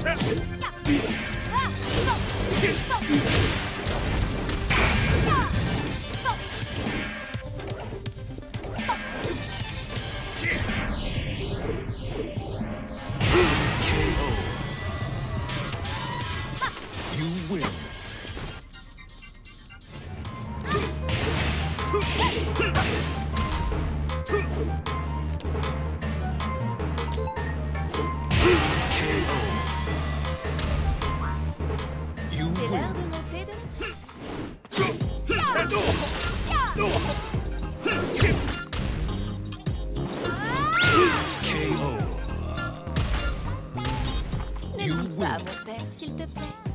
You win. C'est l'heure de monter de... Ne le dis pas, mon père, s'il te plaît.